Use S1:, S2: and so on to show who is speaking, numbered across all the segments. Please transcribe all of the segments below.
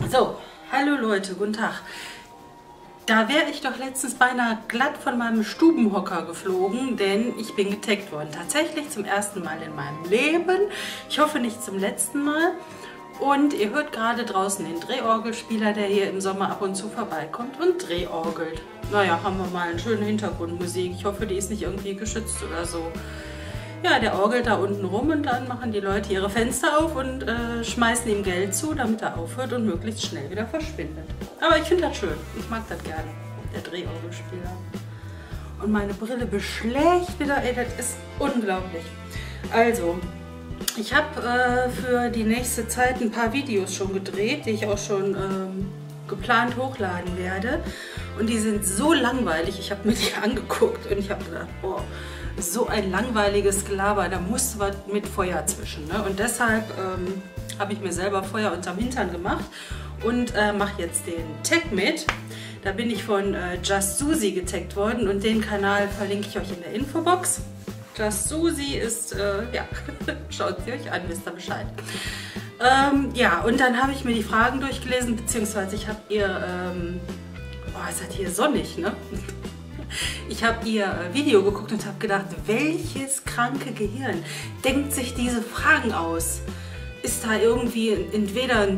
S1: So, hallo Leute, guten Tag. Da wäre ich doch letztens beinahe glatt von meinem Stubenhocker geflogen, denn ich bin getaggt worden. Tatsächlich zum ersten Mal in meinem Leben. Ich hoffe nicht zum letzten Mal. Und ihr hört gerade draußen den Drehorgelspieler, der hier im Sommer ab und zu vorbeikommt und drehorgelt. Naja, haben wir mal eine schöne Hintergrundmusik. Ich hoffe, die ist nicht irgendwie geschützt oder so. Ja, der orgelt da unten rum und dann machen die Leute ihre Fenster auf und schmeißen ihm Geld zu, damit er aufhört und möglichst schnell wieder verschwindet. Aber ich finde das schön. Ich mag das gerne, der Drehorgelspieler. Und meine Brille beschlägt wieder, ey, das ist unglaublich. Also, ich habe für die nächste Zeit ein paar Videos schon gedreht, die ich auch schon geplant hochladen werde. Und die sind so langweilig, ich habe mir die angeguckt und ich habe gedacht, boah, so ein langweiliges Gelaber, da muss was mit Feuer zwischen. Ne? Und deshalb habe ich mir selber Feuer unterm Hintern gemacht und mache jetzt den Tag mit. Da bin ich von Just Susi getaggt worden und den Kanal verlinke ich euch in der Infobox. Just Susi ist, ja, schaut sie euch an, wisst ihr Bescheid. Ja, und dann habe ich mir die Fragen durchgelesen, beziehungsweise ich habe ihr, boah, ist das hier sonnig, ne? Ich habe ihr Video geguckt und habe gedacht, welches kranke Gehirn denkt sich diese Fragen aus? Ist da irgendwie entweder ein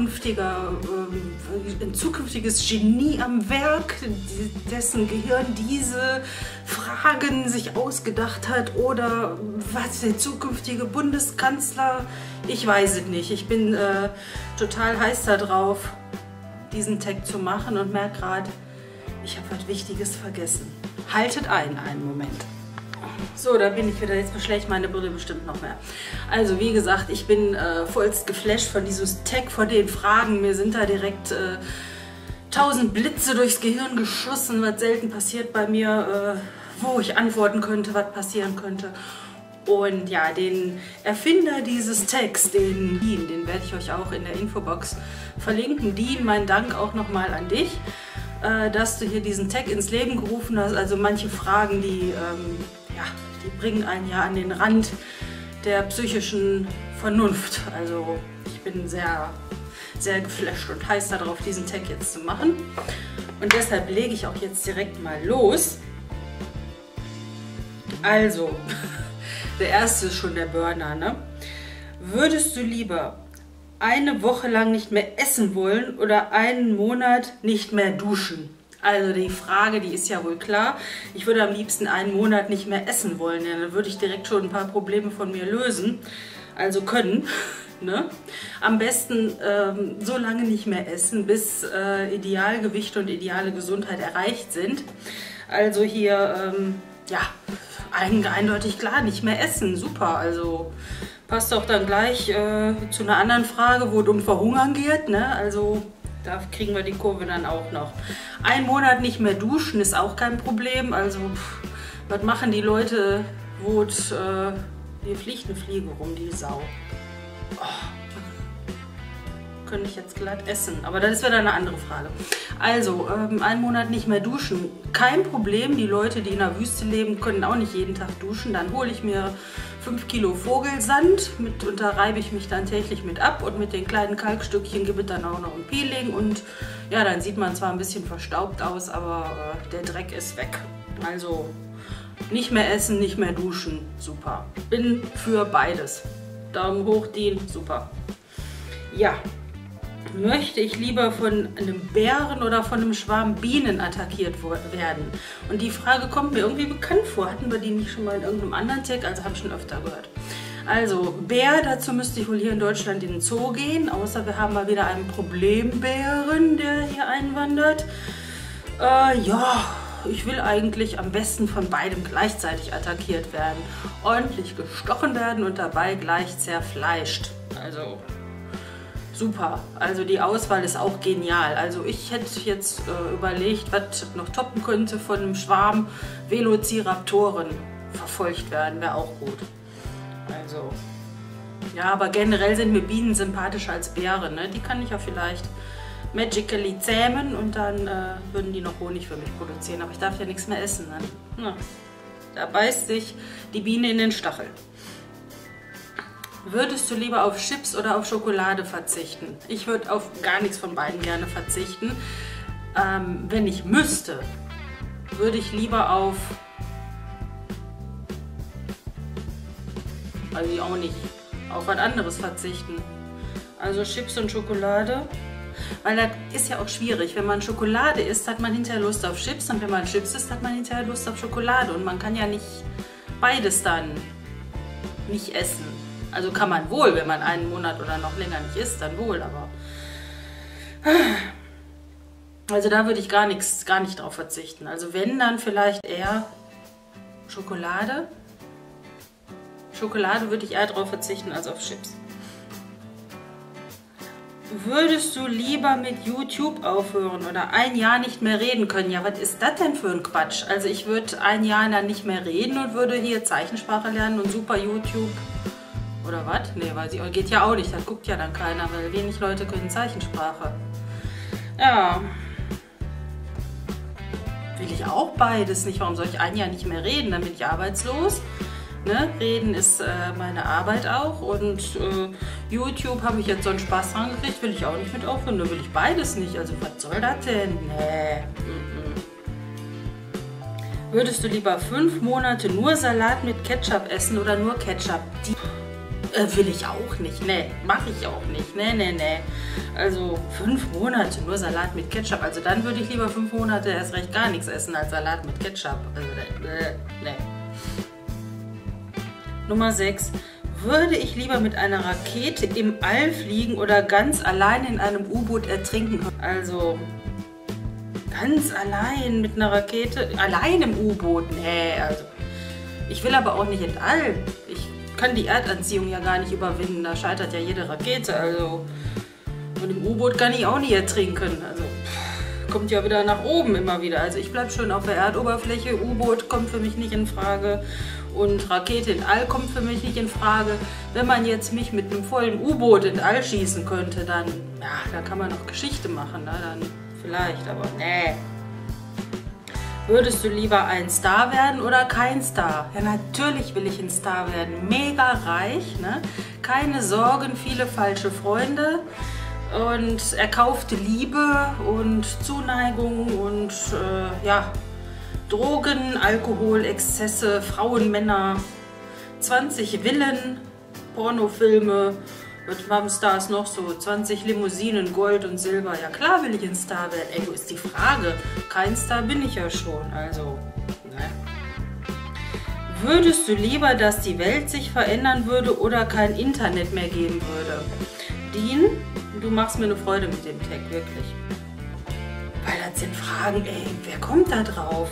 S1: zukünftiges Genie am Werk, dessen Gehirn diese Fragen sich ausgedacht hat, oder was, der zukünftige Bundeskanzler? Ich weiß es nicht. Ich bin total heiß da drauf, diesen Tag zu machen und merke gerade, ich habe was Wichtiges vergessen. Haltet einen Moment. So, da bin ich wieder. Jetzt beschlägt meine Brille bestimmt noch mehr. Also, wie gesagt, ich bin vollst geflasht von diesem Tag, von den Fragen. Mir sind da direkt 1000 Blitze durchs Gehirn geschossen, was selten passiert bei mir, wo ich antworten könnte, was passieren könnte. Und ja, den Erfinder dieses Tags, den werde ich euch auch in der Infobox verlinken. Dean, mein Dank auch nochmal an dich, dass du hier diesen Tag ins Leben gerufen hast. Also manche Fragen, die, ja, die bringen einen ja an den Rand der psychischen Vernunft. Also ich bin sehr, sehr geflasht und heiß darauf, diesen Tag jetzt zu machen. Und deshalb lege ich auch jetzt direkt mal los. Also, der erste ist schon der Burner, ne? Würdest du lieber eine Woche lang nicht mehr essen wollen oder einen Monat nicht mehr duschen? Also die Frage, die ist ja wohl klar. Ich würde am liebsten einen Monat nicht mehr essen wollen. Ja, dann würde ich direkt schon ein paar Probleme von mir lösen. Also können. Ne? Am besten so lange nicht mehr essen, bis Idealgewicht und ideale Gesundheit erreicht sind. Also hier, ja, eindeutig klar, nicht mehr essen. Super, also passt auch dann gleich zu einer anderen Frage, wo es um Verhungern geht. Ne? Also da kriegen wir die Kurve dann auch noch. Einen Monat nicht mehr duschen ist auch kein Problem. Also was machen die Leute, wo es, hier fliegt eine Fliege rum, die Sau. Oh. Könnte ich jetzt glatt essen, aber das ist wieder eine andere Frage. Also, einen Monat nicht mehr duschen, kein Problem. Die Leute, die in der Wüste leben, können auch nicht jeden Tag duschen. Dann hole ich mir 5 Kilo Vogelsand und da reibe ich mich dann täglich mit ab und mit den kleinen Kalkstückchen gibt es dann auch noch ein Peeling und ja, dann sieht man zwar ein bisschen verstaubt aus, aber der Dreck ist weg. Also nicht mehr essen, nicht mehr duschen, super. Bin für beides. Daumen hoch, Dean, super. Ja. Möchte ich lieber von einem Bären oder von einem Schwarm Bienen attackiert werden? Und die Frage kommt mir irgendwie bekannt vor. Hatten wir die nicht schon mal in irgendeinem anderen Tag? Also habe ich schon öfter gehört. Also Bär, dazu müsste ich wohl hier in Deutschland in den Zoo gehen. Außer wir haben mal wieder einen Problembären, der hier einwandert. Ja, ich will eigentlich am besten von beidem gleichzeitig attackiert werden. Ordentlich gestochen werden und dabei gleich zerfleischt. Also super, also die Auswahl ist auch genial. Also ich hätte jetzt überlegt, was noch toppen könnte von einem Schwarm Velociraptoren verfolgt werden, wäre auch gut. Also, ja, aber generell sind mir Bienen sympathischer als Bären. Ne? Die kann ich ja vielleicht magically zähmen und dann würden die noch Honig für mich produzieren. Aber ich darf ja nichts mehr essen. Ne? Na, da beißt sich die Biene in den Stachel. Würdest du lieber auf Chips oder auf Schokolade verzichten? Ich würde auf gar nichts von beiden gerne verzichten. Wenn ich müsste, würde ich lieber auf... Also ich auch nicht. Auf was anderes verzichten. Also Chips und Schokolade. Weil das ist ja auch schwierig. Wenn man Schokolade isst, hat man hinterher Lust auf Chips. Und wenn man Chips isst, hat man hinterher Lust auf Schokolade. Und man kann ja nicht beides dann nicht essen. Also kann man wohl, wenn man einen Monat oder noch länger nicht isst, dann wohl. Aber also da würde ich gar nicht drauf verzichten. Also wenn, dann vielleicht eher Schokolade. Schokolade würde ich eher drauf verzichten als auf Chips. Würdest du lieber mit YouTube aufhören oder ein Jahr nicht mehr reden können? Ja, was ist das denn für ein Quatsch? Also ich würde ein Jahr dann nicht mehr reden und würde hier Zeichensprache lernen und super YouTube. Oder was? Nee, weiß ich, geht ja auch nicht. Das guckt ja dann keiner, weil wenig Leute können Zeichensprache. Ja. Will ich auch beides nicht. Warum soll ich ein Jahr nicht mehr reden? Dann bin ich arbeitslos. Ne? Reden ist meine Arbeit auch. Und YouTube habe ich jetzt so einen Spaß dran gekriegt. Will ich auch nicht mit aufhören. Da will ich beides nicht. Also was soll das denn? Nee. Würdest du lieber 5 Monate nur Salat mit Ketchup essen oder nur Ketchup? Will ich auch nicht. Nee, mache ich auch nicht. Nee. Also 5 Monate nur Salat mit Ketchup. Also dann würde ich lieber 5 Monate erst recht gar nichts essen als Salat mit Ketchup. Also nee. Nummer 6. Würde ich lieber mit einer Rakete im All fliegen oder ganz allein in einem U-Boot ertrinken? Also ganz allein mit einer Rakete, allein im U-Boot? Nee, also ich will aber auch nicht ins All. Ich kann die Erdanziehung ja gar nicht überwinden, da scheitert ja jede Rakete, also und im U-Boot kann ich auch nicht ertrinken, also kommt ja wieder nach oben immer wieder, also ich bleibe schön auf der Erdoberfläche, U-Boot kommt für mich nicht in Frage und Rakete in All kommt für mich nicht in Frage. Wenn man jetzt mich mit einem vollen U-Boot in All schießen könnte, dann, ja, da kann man noch Geschichte machen, ne? Dann vielleicht, aber nee. Würdest du lieber ein Star werden oder kein Star? Ja, natürlich will ich ein Star werden. Mega reich, ne? Keine Sorgen, viele falsche Freunde und erkaufte Liebe und Zuneigung und ja, Drogen, Alkohol, Exzesse, Frauen, Männer, 20 Villen, Pornofilme. Was haben Stars noch so? 20 Limousinen, Gold und Silber. Ja klar will ich ein Star werden. Ey, wo ist die Frage? Kein Star bin ich ja schon. Also, ne. Würdest du lieber, dass die Welt sich verändern würde oder kein Internet mehr geben würde? Dean, du machst mir eine Freude mit dem Tag, wirklich. Weil das sind Fragen, ey, wer kommt da drauf?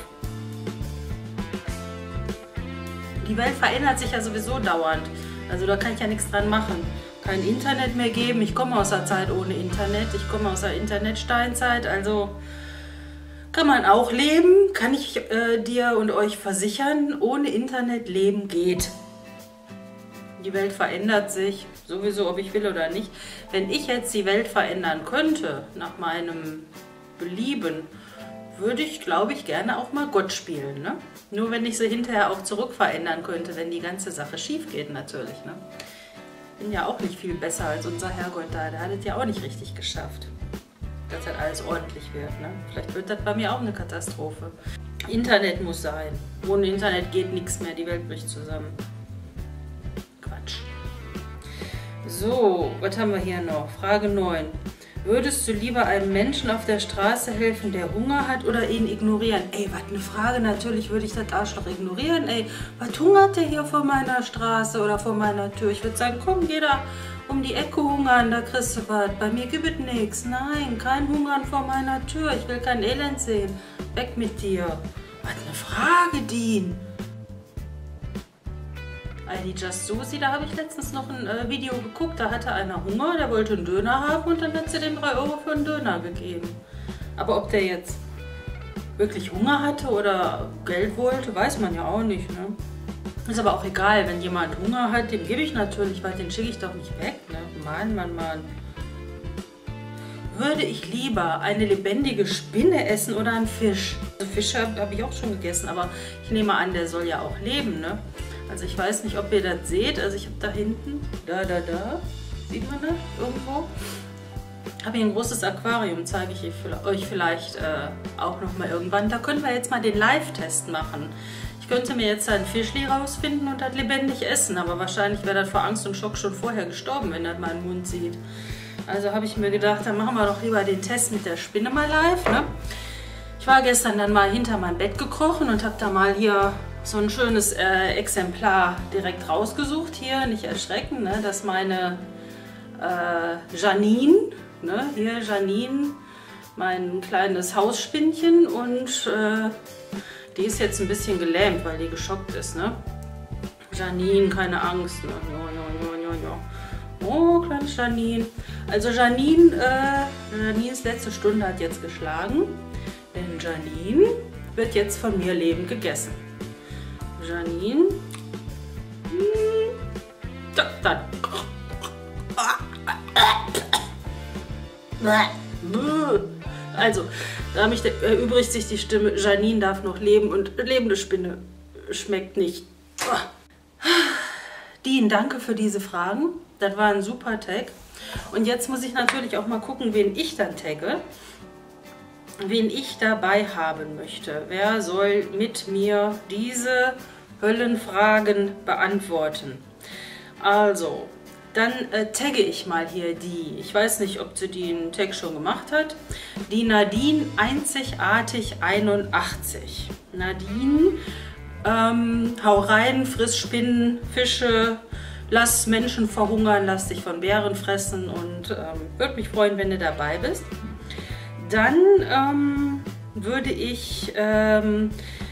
S1: Die Welt verändert sich ja sowieso dauernd. Also da kann ich ja nichts dran machen. Kein Internet mehr geben. Ich komme aus der Zeit ohne Internet. Ich komme aus der Internetsteinzeit. Also kann man auch leben. Kann ich dir und euch versichern, ohne Internet leben geht. Die Welt verändert sich. Sowieso, ob ich will oder nicht. Wenn ich jetzt die Welt verändern könnte, nach meinem Belieben, würde ich, glaube ich, gerne auch mal Gott spielen. Ne? Nur wenn ich sie hinterher auch zurückverändern könnte, wenn die ganze Sache schief geht natürlich. Ne? Bin ja auch nicht viel besser als unser Herrgott da. Der hat es ja auch nicht richtig geschafft, dass halt alles ordentlich wird. Ne? Vielleicht wird das bei mir auch eine Katastrophe. Internet muss sein. Ohne Internet geht nichts mehr. Die Welt bricht zusammen. Quatsch. So, was haben wir hier noch? Frage 9. Würdest du lieber einem Menschen auf der Straße helfen, der Hunger hat, oder ihn ignorieren? Ey, was eine Frage. Natürlich würde ich das Arschloch ignorieren. Ey, was hungert der hier vor meiner Straße oder vor meiner Tür? Ich würde sagen, komm, geh da um die Ecke hungern, da kriegst du was. Bei mir gibt es nichts. Nein, kein Hungern vor meiner Tür. Ich will kein Elend sehen. Weg mit dir. Was eine Frage, Dean. ID Just Susi, da habe ich letztens noch ein Video geguckt, da hatte einer Hunger, der wollte einen Döner haben und dann hat sie dem 3 Euro für einen Döner gegeben. Aber ob der jetzt wirklich Hunger hatte oder Geld wollte, weiß man ja auch nicht. Ne? Ist aber auch egal, wenn jemand Hunger hat, dem gebe ich natürlich, weil den schicke ich doch nicht weg. Ne? Mann. Würde ich lieber eine lebendige Spinne essen oder einen Fisch? Also Fisch habe ich auch schon gegessen, aber ich nehme an, der soll ja auch leben, ne? Also ich weiß nicht, ob ihr das seht. Also ich habe da hinten, da, sieht man das irgendwo? Habe hier ein großes Aquarium, zeige ich euch vielleicht auch noch mal irgendwann. Da können wir jetzt mal den Live-Test machen. Ich könnte mir jetzt ein Fischli rausfinden und das lebendig essen, aber wahrscheinlich wäre das vor Angst und Schock schon vorher gestorben, wenn das meinen Mund sieht. Also habe ich mir gedacht, dann machen wir doch lieber den Test mit der Spinne mal live. Ne? Ich war gestern dann mal hinter mein Bett gekrochen und habe da mal hier so ein schönes Exemplar direkt rausgesucht. Hier, nicht erschrecken, ne? Das ist meine Janine. Ne? Hier Janine, mein kleines Hausspinnchen, und die ist jetzt ein bisschen gelähmt, weil die geschockt ist. Ne? Janine, keine Angst. Ne? Oh, kleines Janine. Also Janines letzte Stunde hat jetzt geschlagen, denn Janine wird jetzt von mir lebend gegessen. Janine. Dann. Also, damit erübrigt sich die Stimme, Janine darf noch leben und lebende Spinne schmeckt nicht. Dean, danke für diese Fragen. Das war ein super Tag. Und jetzt muss ich natürlich auch mal gucken, wen ich dann tagge. Wen ich dabei haben möchte. Wer soll mit mir diese Höllenfragen beantworten? Also, dann tagge ich mal hier die. Ich weiß nicht, ob sie den Tag schon gemacht hat. Die Nadine einzigartig 81. Nadine, hau rein, friss Spinnen, Fische, lass Menschen verhungern, lass dich von Bären fressen und würde mich freuen, wenn du dabei bist. Dann würde ich taggen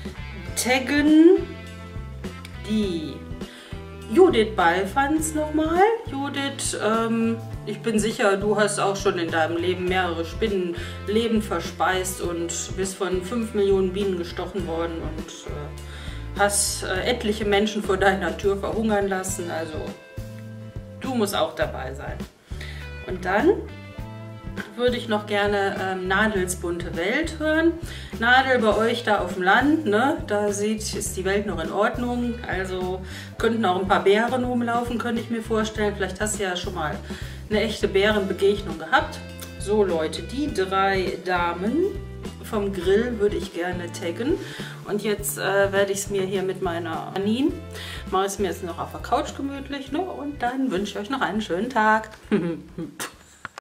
S1: die Judith Balfans nochmal. Judith, ich bin sicher, du hast auch schon in deinem Leben mehrere Spinnenleben verspeist und bist von 5 Millionen Bienen gestochen worden und hast etliche Menschen vor deiner Tür verhungern lassen. Also du musst auch dabei sein. Und dann würde ich noch gerne Nadels bunte Welt hören. Nadel, bei euch da auf dem Land, ne, da ist die Welt noch in Ordnung. Also könnten auch ein paar Bären rumlaufen, könnte ich mir vorstellen. Vielleicht hast du ja schon mal eine echte Bärenbegegnung gehabt. So Leute, die 3 Damen vom Grill würde ich gerne taggen. Und jetzt werde ich es mir hier mit meiner Janine, mache ich es mir jetzt noch auf der Couch gemütlich, ne? Und dann wünsche ich euch noch einen schönen Tag.